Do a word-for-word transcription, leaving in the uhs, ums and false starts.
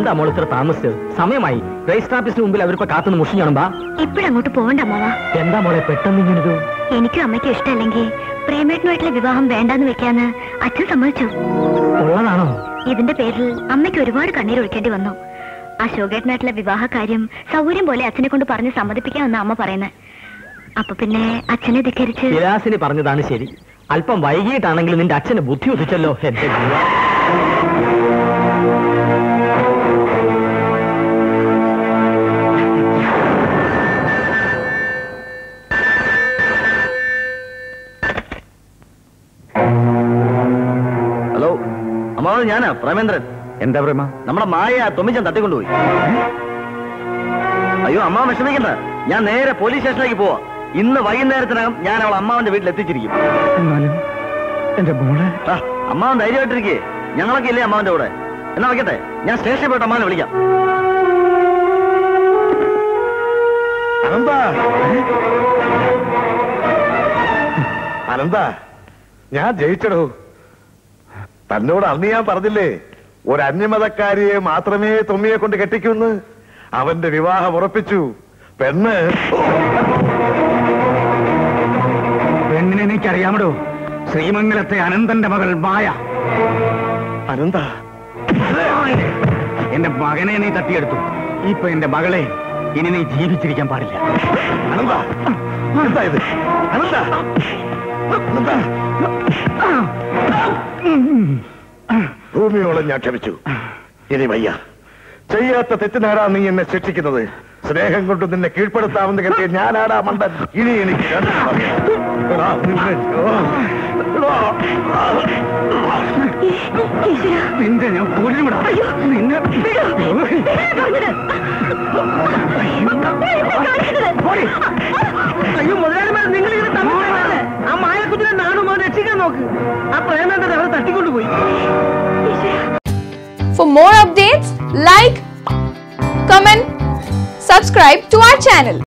എന്താ മോൾ ഇത്ര താമസിച്ചത്? സമയമായി. രജിസ്റ്റർ ഓഫീസിന് മുമ്പിൽ അവരിപ്പോ കാത്തുനിന്ന് മുഷിഞ്ഞാണുമ്പാ. ഇപ്പഴങ്ങോട്ട് പോകണ്ട അമ്മാവ. എന്താ മോളെ പെട്ടെന്ന് ഇങ്ങനത്? എനിക്കും അമ്മയ്ക്കും ഇഷ്ടമല്ലെങ്കിൽ പ്രേമേട്ടനുമായിട്ടുള്ള വിവാഹം വേണ്ടാന്ന് വെക്കാന്ന് അച്ഛൻ സമ്മതിച്ചു. ഉള്ളതാണോ? ഇതിന്റെ പേരിൽ അമ്മയ്ക്ക് ഒരുപാട് കണ്ണീരൊഴിക്കേണ്ടി വന്നു. അശോകേട്ടനായിട്ടുള്ള വിവാഹ കാര്യം സൗകര്യം പോലെ അച്ഛനെ കൊണ്ട് പറഞ്ഞ് സമ്മതിപ്പിക്കാമെന്ന് അമ്മ പറയുന്നത്. അപ്പൊ പിന്നെ അച്ഛനെ ധിക്കരിച്ച് വിലാസിനി പറഞ്ഞതാണ് ശരി. അല്പം വൈകിട്ടാണെങ്കിലും നിന്റെ അച്ഛന് ബുദ്ധി ഉദിച്ചല്ലോ. എന്റെ ഹലോ അമ്മാവ, ഞാനാ പ്രേമേന്ദ്രൻ. എന്താ പ്രേമ? നമ്മുടെ മായ തൊമ്മിച്ചൻ തട്ടിക്കൊണ്ടുപോയി. അയ്യോ അമ്മാവൻ വിഷമിക്കണ്ട, ഞാൻ നേരെ പോലീസ് സ്റ്റേഷനിലേക്ക് പോവാ. ഇന്ന് വൈകുന്നേരത്തിനകം ഞാൻ അവൾ അമ്മാവന്റെ വീട്ടിൽ എത്തിച്ചിരിക്കും. എന്റെ മോളെ, അമ്മാവൻ ധൈര്യമായിട്ടിരിക്കേ. ഞങ്ങളൊക്കെ ഇല്ലേ അമ്മാവന്റെ കൂടെ? എന്നാ വയ്ക്കട്ടെ, ഞാൻ സ്റ്റേഷനിൽ പോയിട്ട് അമ്മാവനെ വിളിക്കാം. അനന്ത, അനന്ത, ഞാൻ ജയിച്ചടോ. തന്നോട് അന്ന് ഞാൻ പറഞ്ഞില്ലേ, ഒരു അന്യമതക്കാരിയെ മാത്രമേ തൊമ്മിയെ കൊണ്ട് കെട്ടിക്കുന്ന്. അവന്റെ വിവാഹം ഉറപ്പിച്ചു. പെണ്ണ് പെണ്ണിനെ എനിക്കറിയാമടോ. ശ്രീമംഗലത്തെ അനന്തന്റെ മകൾ മായ. അനന്ത, എന്റെ മകനെ നീ തട്ടിയെടുത്തു. ഇപ്പൊ എന്റെ മകളെ ഇനി നീ ജീവിച്ചിരിക്കാൻ പാടില്ല. അനന്ത, എന്താ ഇത്? അനന്ത, അനന്ത, ഭൂമിയോളം ഞാൻ ക്ഷമിച്ചു. ഇനി വയ്യ. ചെയ്യാത്ത തെറ്റിനാടാ നീ എന്നെ ശിക്ഷിക്കുന്നത്. സ്നേഹം കൊണ്ട് നിന്നെ കീഴ്പ്പെടുത്താമെന്ന് കരുതിയ ഞാനാടാ മണ്ടൻ. ഇനി എനിക്ക് നിന്റെ ഞാൻ പോലും വിടാം. നിന്നെ അയ്യോ മുതലാളിമാർ, നിങ്ങളിങ്ങനെ തമ്മിൽ ആ മായക്കുത്തിനെ നാണുമോ രക്ഷിക്കാൻ നോക്ക്. ആ പ്രേമേന്ദ്രൻ അവർ തട്ടിക്കൊണ്ടുപോയി. For more updates, like, comment, subscribe to our channel.